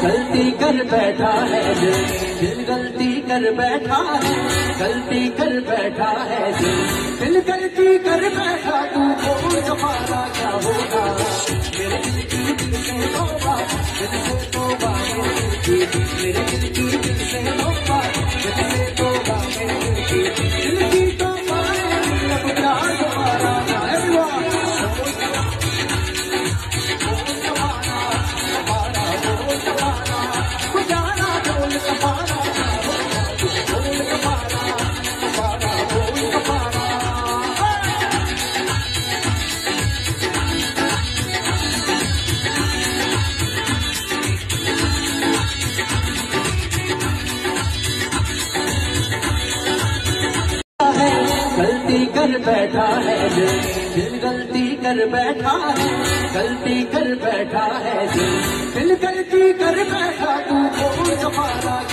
गलती कर बैठा है दिल गलती कर बैठा है, गलती कर बैठा है दिल गलती कर बैठा। तू बोल तुम्हारा क्या होगा, मेरे दिल की दिल से तौबा, दिल से तौबा, मेरे दिल की दिल से तौबा, दिल से तौबा, मेरे दिल की तौबा। अब प्यार तुम्हारा ना गलती कर बैठा है दिल गलती कर बैठा है, गलती कर बैठा है दिल गलती कर बैठा। तू बोल तुम्हारा